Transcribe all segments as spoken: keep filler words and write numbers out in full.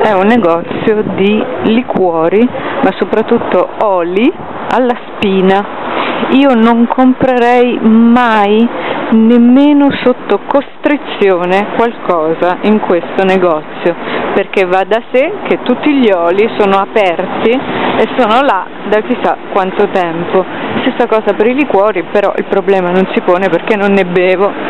è un negozio di liquori, ma soprattutto oli alla spina. Io non comprerei mai, nemmeno sotto costrizione, qualcosa in questo negozio, perché va da sé che tutti gli oli sono aperti e sono là da chissà quanto tempo. Stessa cosa per i liquori, però il problema non si pone perché non ne bevo.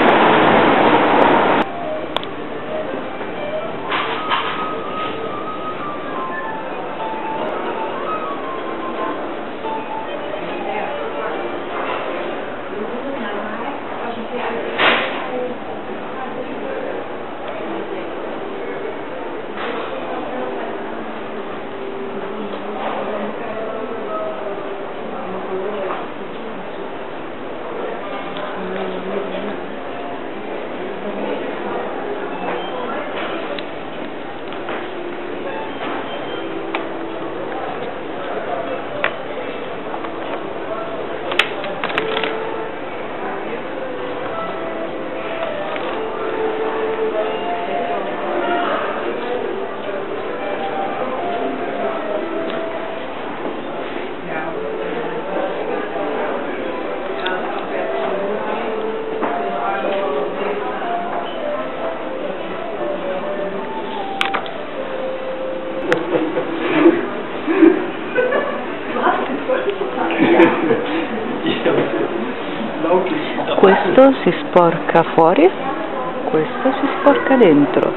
Questo si sporca fuori, questo si sporca dentro.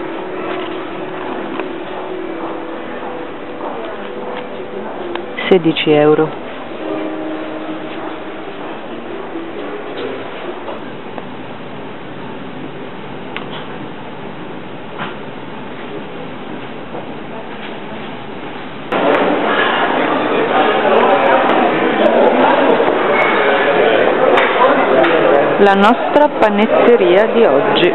sedici euro. La nostra panetteria di oggi.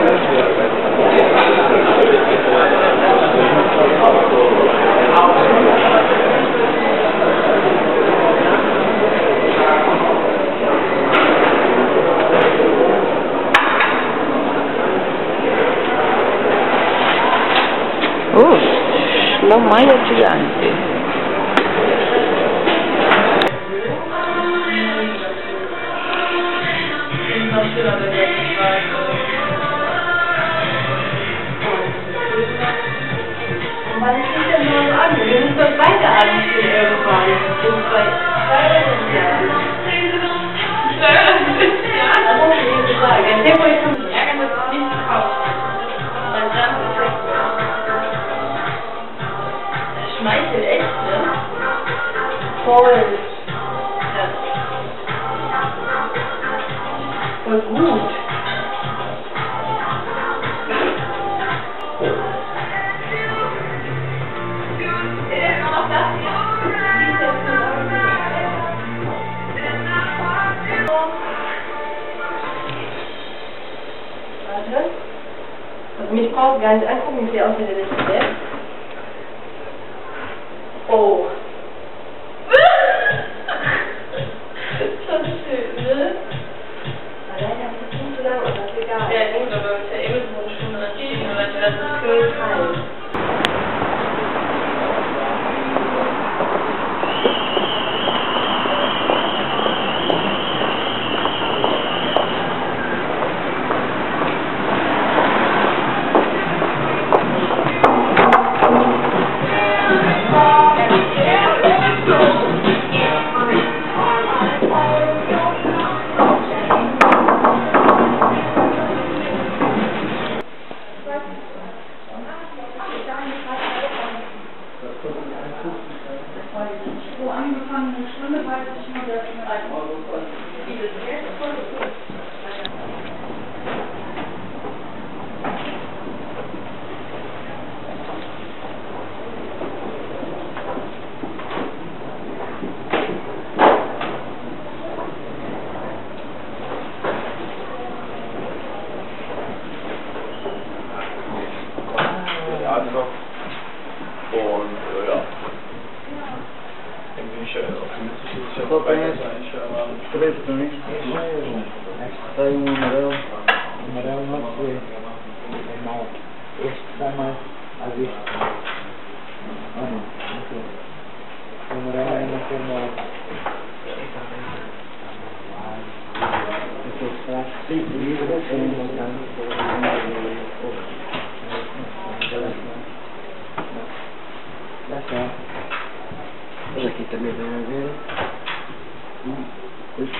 Oh, l'omaia gigante. Aber das steht ja nur an. Wir müssen das weiter anstehen irgendwann. Steuern sind ja. Steuern sind ja. Das hast du eben gesagt. Der Tempo ist schon ärgern, dass es nicht verkauft. Weil dann perfekt wird. Das schmeichelt echt, ne? Voll. Ja. Voll gut. Also mich braucht gar nicht angucken, ich sehe aus wie der letzte Bett. Oh. Schon schön, ne? Allein das ist nicht so lang, aber das ist egal. Ja, gut, aber es ist ja irgendwo eine Stunde dagegen, oder das ist schön kalt. Wo angefangen eine Stunde weiß ich nur, dass ich ein Euro kostet. Wie das erste kostet. Und äh, ja, denke ich, optimistisch ist es ja auch weiter sein. Três para mim. Sai um amarelo. Amarelo não sei. É mau. Este está mais à vista. qua. Cosa che ti deve vedere? Questo.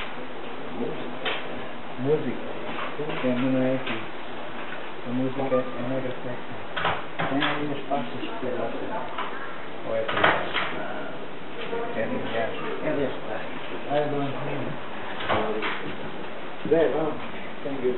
Musica. Che non è qui. La musica è una perfetta. Non è uno spazio superiore. O è quella. Che mi piace. E adesso dai. Dai, buon Dai, va. Thank you.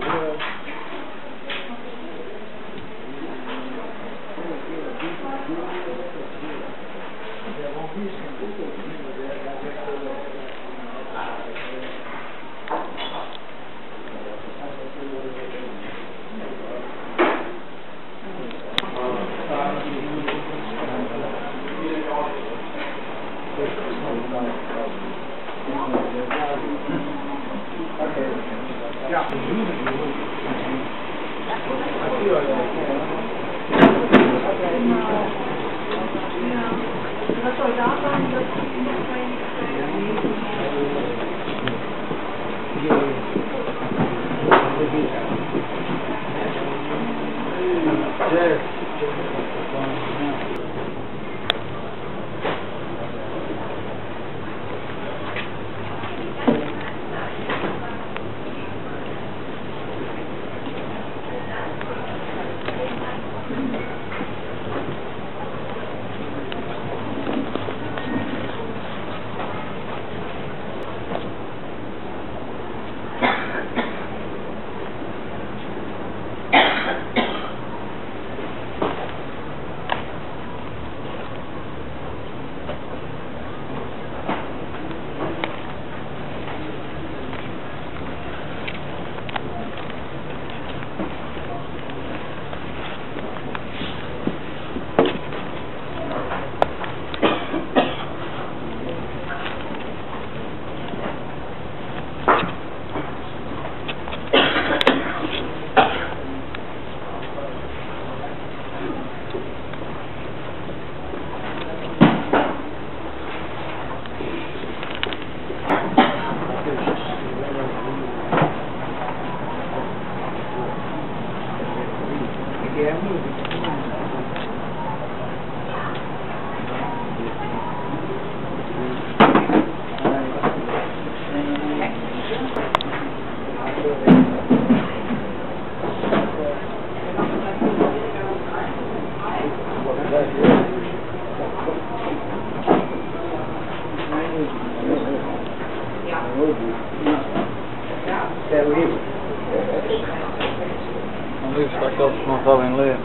Non devi staccare il smontare in lei.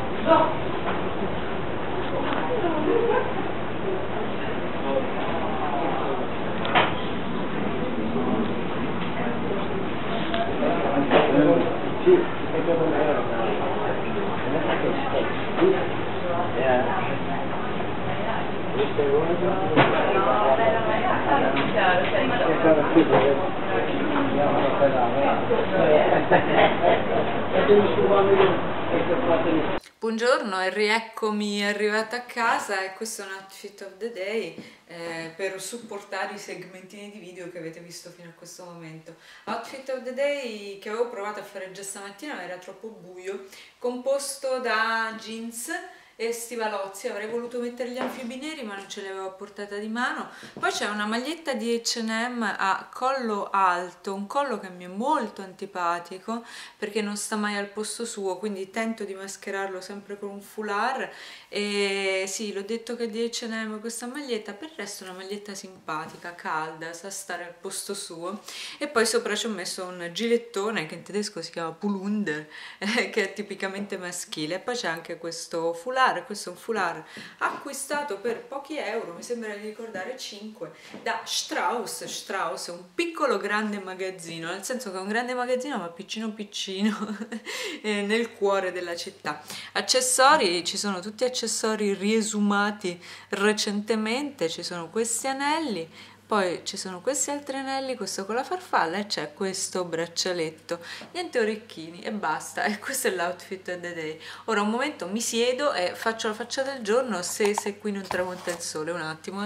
Buongiorno e rieccomi arrivata a casa e questo è un outfit of the day eh, per supportare i segmentini di video che avete visto fino a questo momento. Outfit of the day che avevo provato a fare già stamattina ma era troppo buio, composto da jeans e stivalozzi. Avrei voluto mettere gli anfibi neri ma non ce li avevo a portata di mano. Poi c'è una maglietta di H and M a collo alto, un collo che mi è molto antipatico perché non sta mai al posto suo, quindi tento di mascherarlo sempre con un foulard. E sì, l'ho detto che è di H and M questa maglietta, per il resto è una maglietta simpatica, calda, sa stare al posto suo. E poi sopra ci ho messo un gilettone che in tedesco si chiama Pulunder, eh, che è tipicamente maschile. E poi c'è anche questo foulard. Questo è un foulard acquistato per pochi euro, mi sembra di ricordare cinque, da Strauss. Strauss è un piccolo grande magazzino, nel senso che è un grande magazzino ma piccino piccino nel cuore della città. Accessori, ci sono tutti accessori riesumati recentemente, ci sono questi anelli, poi ci sono questi altri anelli, questo con la farfalla e c'è questo braccialetto, niente orecchini e basta. E questo è l'outfit of the day. Ora un momento mi siedo e faccio la faccia del giorno se, se qui non tramonta il sole, un attimo eh.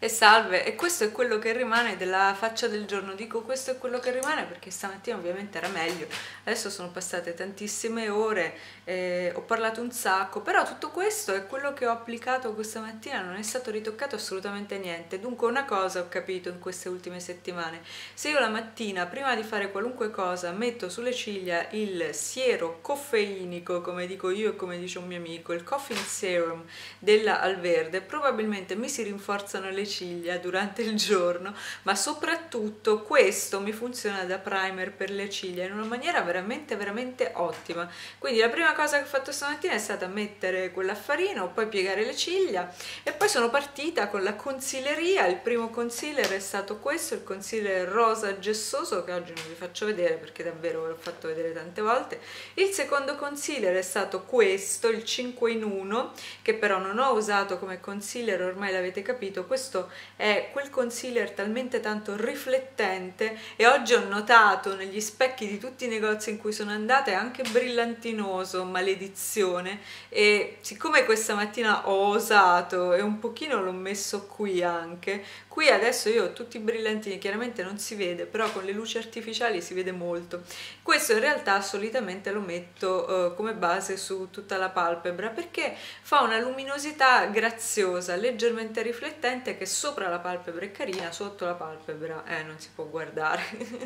E salve, e questo è quello che rimane della faccia del giorno. Dico questo è quello che rimane perché stamattina ovviamente era meglio, adesso sono passate tantissime ore, eh, ho parlato un sacco, però tutto questo è quello che ho applicato questa mattina, non è stato ritoccato assolutamente niente. Dunque una cosa ho capito in queste ultime settimane: se io la mattina prima di fare qualunque cosa metto sulle ciglia il siero coffeinico, come dico io e come dice un mio amico, il caffeine serum della Alverde, probabilmente mi si rinforzano le ciglia durante il giorno, ma soprattutto questo mi funziona da primer per le ciglia in una maniera veramente veramente ottima. Quindi la prima cosa che ho fatto stamattina è stata mettere quell'affarino, poi piegare le ciglia e poi sono partita con la consiglieria. Il primo concealer è stato questo, il concealer rosa gessoso, che oggi non vi faccio vedere perché davvero l'ho fatto vedere tante volte. Il secondo concealer è stato questo, il cinque in uno, che però non ho usato come concealer, ormai l'avete capito. Questo è quel concealer talmente tanto riflettente, e oggi ho notato negli specchi di tutti i negozi in cui sono andata è anche brillantinoso, maledizione, e siccome questa mattina ho osato e un pochino l'ho messo qui anche, qui adesso io ho tutti i brillantini, chiaramente non si vede, però con le luci artificiali si vede molto. Questo in realtà solitamente lo metto eh, come base su tutta la palpebra perché fa una luminosità graziosa, leggermente riflettente, che sopra la palpebra è carina, sotto la palpebra eh, non si può guardare.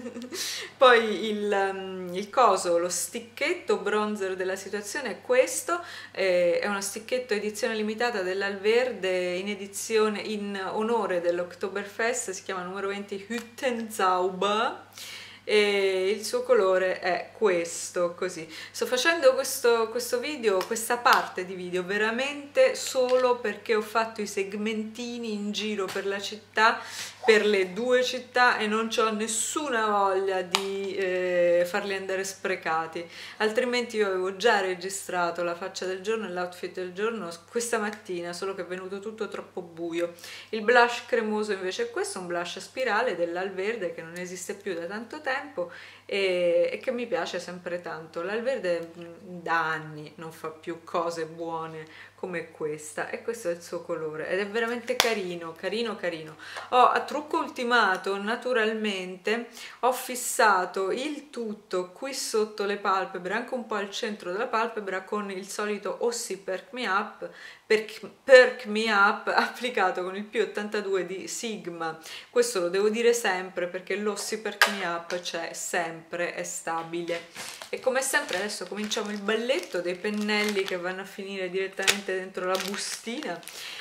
Poi il, um, il coso, lo sticchetto bronzer della situazione è questo, eh, è uno sticchetto edizione limitata dell'Alverde in edizione in onore dell'Oktoberfest, si chiama numero venti Hüttenzauber. E il suo colore è questo, così. Sto facendo questo, questo video, questa parte di video veramente solo perché ho fatto i segmentini in giro per la città, per le due città, e non ho nessuna voglia di eh, farli andare sprecati, altrimenti io avevo già registrato la faccia del giorno e l'outfit del giorno questa mattina, solo che è venuto tutto troppo buio. Il blush cremoso invece è questo, un blush a spirale dell'Alverde che non esiste più da tanto tempo e, e che mi piace sempre tanto. L'Alverde da anni non fa più cose buone come questa, e questo è il suo colore ed è veramente carino, carino, carino. Ho a trucco ultimato, naturalmente, ho fissato il tutto qui sotto le palpebre, anche un po' al centro della palpebra, con il solito Ossi Perk Me Up, Perk, Perk Me Up applicato con il P ottantadue di Sigma. Questo lo devo dire sempre perché l'Ossi Perk Me Up c'è sempre, è stabile. E come sempre adesso cominciamo il balletto dei pennelli che vanno a finire direttamente dentro la bustina.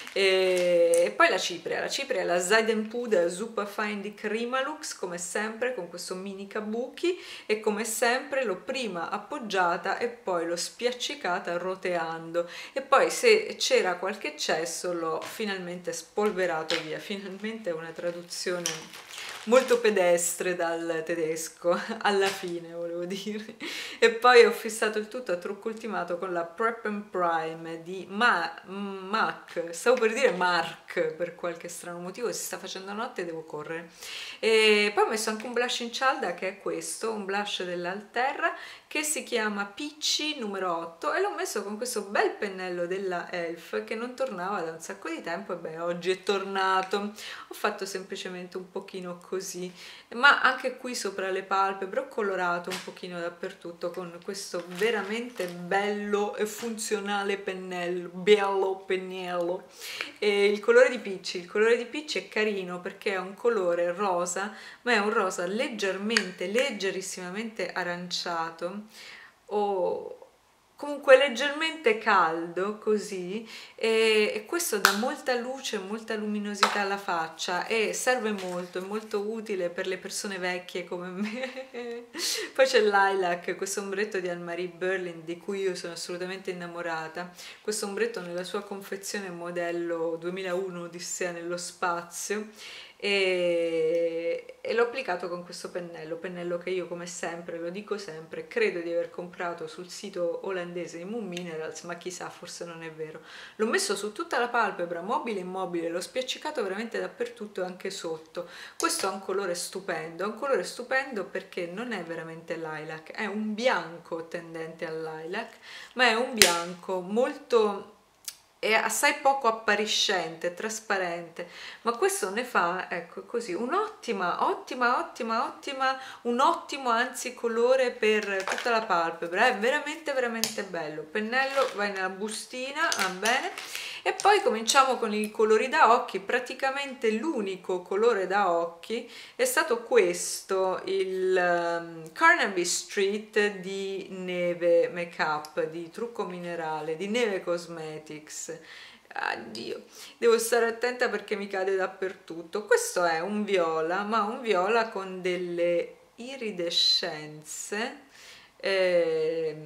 E, e poi la cipria, la cipria è la Seidenpuder Super Fine di Crimalux, come sempre con questo mini kabuki, e come sempre l'ho prima appoggiata e poi l'ho spiaccicata roteando, e poi se c'era qualche eccesso l'ho finalmente spolverato via. Finalmente è una traduzione molto pedestre dal tedesco, alla fine volevo dire. E poi ho fissato il tutto a trucco ultimato con la Prep and Prime di Ma Mac, stavo per dire Mark, per qualche strano motivo, si sta facendo notte e devo correre. E poi ho messo anche un blush in cialda, che è questo, un blush dell'Alterra che si chiama Peachy numero otto, e l'ho messo con questo bel pennello della Elf che non tornava da un sacco di tempo, e beh, oggi è tornato. Ho fatto semplicemente un pochino così, ma anche qui sopra le palpebre ho colorato un pochino dappertutto con questo veramente bello e funzionale pennello, bello pennello. E il colore di Peachy, il colore di Peachy è carino perché è un colore rosa, ma è un rosa leggermente, leggerissimamente aranciato, o comunque leggermente caldo così, e, e questo dà molta luce, molta luminosità alla faccia e serve molto, è molto utile per le persone vecchie come me. Poi c'è Lilac, questo ombretto di Anne-Marie Berlin di cui io sono assolutamente innamorata, questo ombretto nella sua confezione modello duemilauno Odissea nello spazio, e, e l'ho applicato con questo pennello, pennello che io come sempre, lo dico sempre, credo di aver comprato sul sito olandese di Moon Minerals, ma chissà, forse non è vero. L'ho messo su tutta la palpebra, mobile e immobile, l'ho spiaccicato veramente dappertutto e anche sotto. Questo ha un colore stupendo, è un colore stupendo perché non è veramente lilac, è un bianco tendente al lilac, ma è un bianco molto è assai poco appariscente, trasparente, ma questo ne fa, ecco così, un'ottima, ottima, ottima, ottima, un ottimo anzi colore per tutta la palpebra, è veramente veramente bello. Pennello, vai nella bustina, va bene. E poi cominciamo con i colori da occhi. Praticamente l'unico colore da occhi è stato questo, il um, Carnaby Street di Neve Makeup, di Trucco Minerale, di Neve Cosmetics. Addio, devo stare attenta perché mi cade dappertutto. Questo è un viola, ma un viola con delle iridescenze, eh,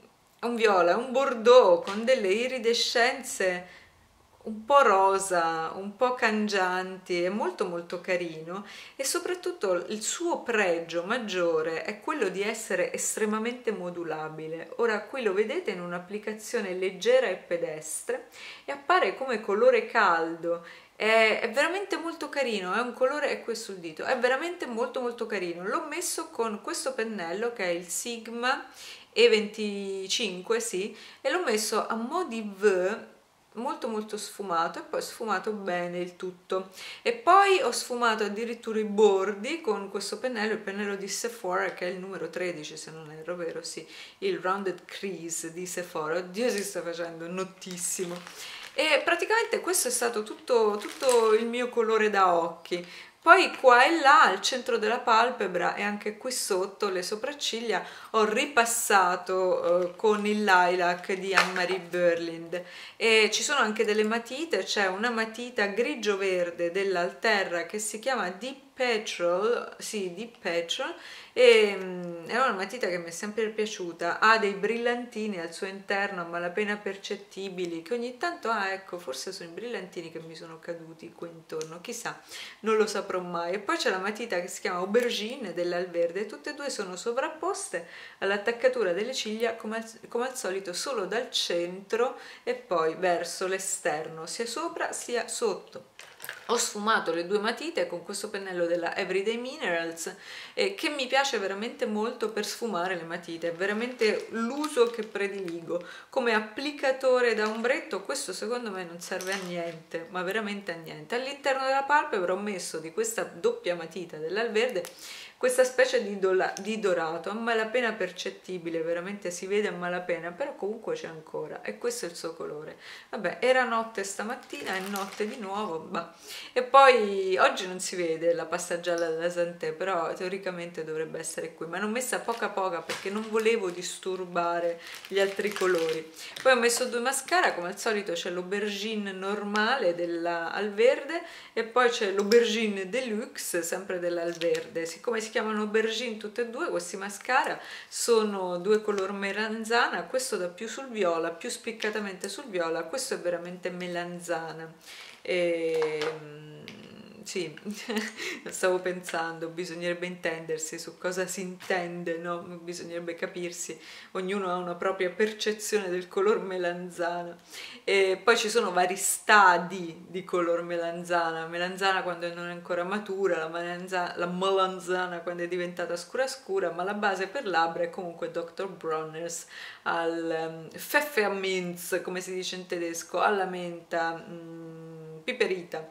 un viola, un bordeaux con delle iridescenze un po' rosa, un po' cangianti, è molto molto carino, e soprattutto il suo pregio maggiore è quello di essere estremamente modulabile. Ora qui lo vedete in un'applicazione leggera e pedestre e appare come colore caldo. È, è veramente molto carino, è un colore, è qui sul dito, è veramente molto molto carino. L'ho messo con questo pennello che è il Sigma E venticinque, sì, e l'ho messo a mo' di V, molto molto sfumato, e poi sfumato bene il tutto. E poi ho sfumato addirittura i bordi con questo pennello, il pennello di Sephora, che è il numero tredici se non erro, vero? Sì, il Rounded Crease di Sephora. Oddio, si sta facendo nottissimo. E praticamente questo è stato tutto, tutto il mio colore da occhi. Poi qua e là al centro della palpebra e anche qui sotto le sopracciglia ho ripassato eh, con il lilac di Anne-Marie Berlind, e ci sono anche delle matite. C'è una matita grigio verde dell'Alterra che si chiama Deep Petrol, sì, Deep Petrol, e um, è una matita che mi è sempre piaciuta, ha dei brillantini al suo interno a malapena percettibili, che ogni tanto, ah ecco, forse sono i brillantini che mi sono caduti qui intorno, chissà, non lo saprò mai. E poi c'è la matita che si chiama Aubergine dell'Alverde, tutte e due sono sovrapposte all'attaccatura delle ciglia come al, come al solito solo dal centro e poi verso l'esterno, sia sopra sia sotto. Ho sfumato le due matite con questo pennello della Everyday Minerals, eh, che mi piace veramente molto per sfumare le matite, è veramente l'uso che prediligo. Come applicatore da ombretto questo secondo me non serve a niente, ma veramente a niente. All'interno della palpebra ho messo di questa doppia matita dell'Alverde questa specie di, di dorato a malapena percettibile, veramente si vede a malapena, però comunque c'è ancora, e questo è il suo colore. Vabbè, era notte stamattina, è notte di nuovo, bah. E poi oggi non si vede la pasta gialla della Santé, però teoricamente dovrebbe essere qui, ma l'ho messa poca poca perché non volevo disturbare gli altri colori. Poi ho messo due mascara, come al solito c'è l'Aubergine normale della Alverde e poi c'è l'Aubergine Deluxe, sempre dell'Alverde. Siccome si chiamano aubergine tutte e due, questi mascara sono due color melanzana, questo da più sul viola, più spiccatamente sul viola, questo è veramente melanzana. E sì, stavo pensando, bisognerebbe intendersi su cosa si intende, no? Bisognerebbe capirsi, ognuno ha una propria percezione del color melanzana. E poi ci sono vari stadi di color melanzana, melanzana quando non è ancora matura, la melanzana, la melanzana quando è diventata scura scura, ma la base per labbra è comunque doctor Bronner's al um, Pfefferminz, come si dice in tedesco, alla menta, mm, piperita.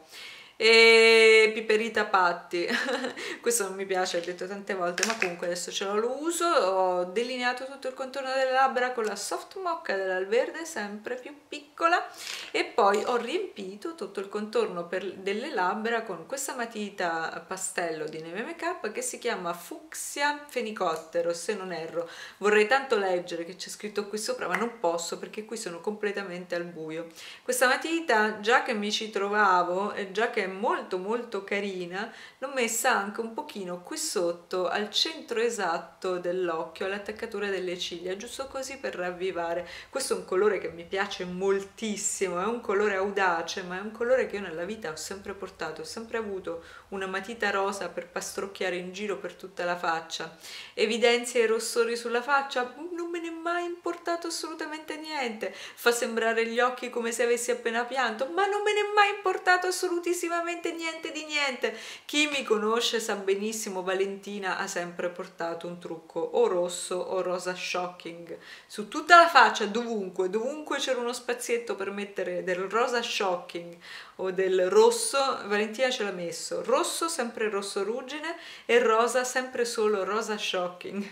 E Piperita Patti, questo non mi piace, l'ho detto tante volte, ma comunque adesso ce l'ho, lo uso. Ho delineato tutto il contorno delle labbra con la Soft Mocha dell'Alverde, sempre più piccola, e poi ho riempito tutto il contorno per, delle labbra con questa matita pastello di Neve Makeup che si chiama Fucsia Fenicottero, se non erro. Vorrei tanto leggere che c'è scritto qui sopra, ma non posso perché qui sono completamente al buio. Questa matita, già che mi ci trovavo e già che è molto molto carina, l'ho messa anche un pochino qui sotto al centro esatto dell'occhio, all'attaccatura delle ciglia, giusto così per ravvivare. Questo è un colore che mi piace moltissimo, è un colore audace, ma è un colore che io nella vita ho sempre portato, ho sempre avuto una matita rosa per pastrocchiare in giro per tutta la faccia. Evidenzia i rossori sulla faccia? Non me ne è mai importato assolutamente niente. Fa sembrare gli occhi come se avessi appena pianto? Ma non me ne è mai importato assolutissimamente assolutamente niente di niente. Chi mi conosce sa benissimo, Valentina ha sempre portato un trucco o rosso o rosa shocking su tutta la faccia, dovunque, dovunque c'era uno spazietto per mettere del rosa shocking o del rosso, Valentina ce l'ha messo, rosso sempre rosso ruggine e rosa sempre solo rosa shocking.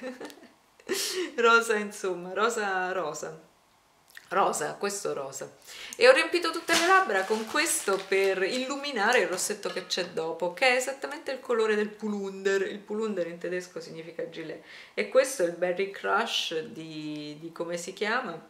Rosa, insomma, rosa rosa. Rosa, questo rosa. E ho riempito tutte le labbra con questo per illuminare il rossetto che c'è dopo, che è esattamente il colore del Pulunder. Il Pulunder in tedesco significa gilet. E questo è il Berry Crush di, di come si chiama?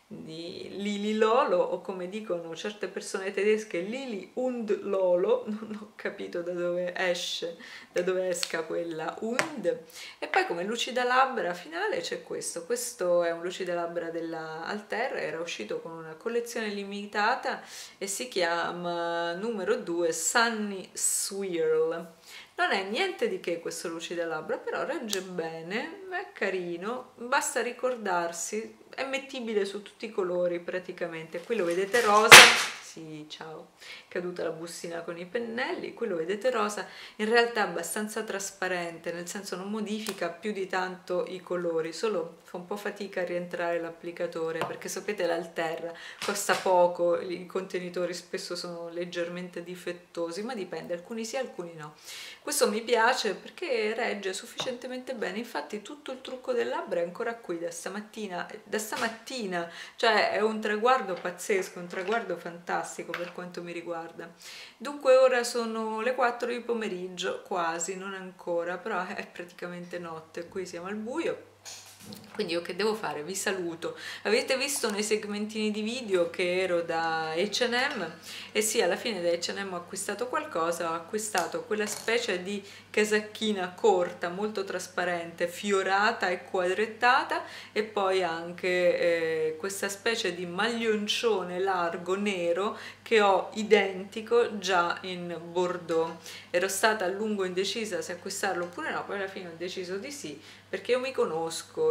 Di Lili Lolo, o come dicono certe persone tedesche, Lili und Lolo. Non ho capito da dove esce, da dove esca quella und. E poi come lucida labbra finale c'è questo. Questo è un lucida labbra della Alter, era uscito con una collezione limitata e si chiama numero due Sunny Swirl. Non è niente di che questo lucida labbra, però regge bene, è carino, basta ricordarsi, è mettibile su tutti i colori praticamente. Qui lo vedete rosa, sì, ciao, è caduta la bustina con i pennelli, qui lo vedete rosa, in realtà è abbastanza trasparente, nel senso non modifica più di tanto i colori, solo fa un po' fatica a rientrare l'applicatore, perché sapete l'Alter costa poco, i contenitori spesso sono leggermente difettosi, ma dipende, alcuni sì, alcuni no. Questo mi piace perché regge sufficientemente bene, infatti tutto il trucco del labbra è ancora qui da stamattina, da stamattina, cioè è un traguardo pazzesco, un traguardo fantastico per quanto mi riguarda. Dunque ora sono le quattro di pomeriggio, quasi, non ancora, però è praticamente notte, qui siamo al buio. Quindi io che devo fare? Vi saluto. Avete visto nei segmentini di video che ero da acca e emme e sì, alla fine da acca e emme ho acquistato qualcosa, ho acquistato quella specie di casacchina corta, molto trasparente, fiorata e quadrettata, e poi anche eh, questa specie di maglioncione largo nero che ho identico già in bordeaux. Ero stata a lungo indecisa se acquistarlo oppure no, poi alla fine ho deciso di sì, perché io mi conosco,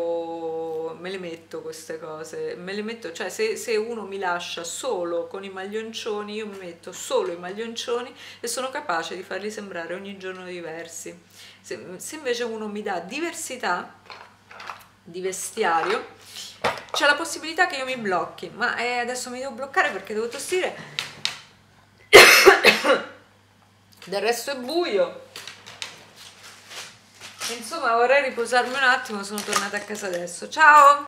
io me le metto queste cose, me le metto, cioè se, se uno mi lascia solo con i maglioncioni, io mi metto solo i maglioncioni e sono capace di farli sembrare ogni giorno diversi. Se, se invece uno mi dà diversità di vestiario, c'è la possibilità che io mi blocchi, ma eh, adesso mi devo bloccare perché devo tossire, del resto è buio. Insomma, vorrei riposarmi un attimo, sono tornata a casa adesso. Ciao!